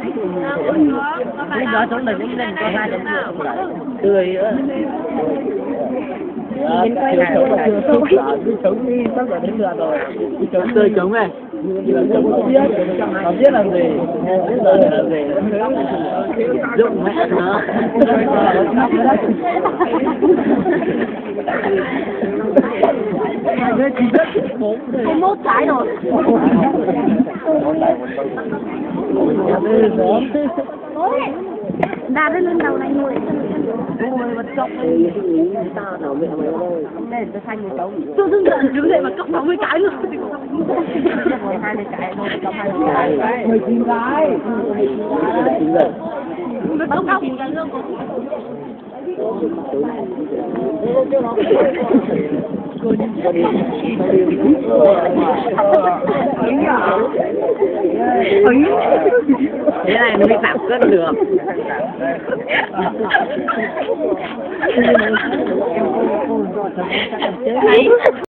Cái đó xuống mình cũng lên có hai lần tươi nữa. Trống đi sắp là đến lượt rồi. Trống tươi trống này. Không biết làm gì. Biết giờ làm gì. Dụng mẹ nó. Có mốt trái rồi. Đa lên lên đầu này ngồi. Ngồi bật cọc đi. Tao nào mẹ mày ơi. Để tôi thay người cháu. Tôi đứng dậy bật cọc 60 cái luôn. 20 cái thôi, trong 20 cái. 19 cái. Bật cọc 19 cái lương. Thế này nó mới giảm cân được. Đấy.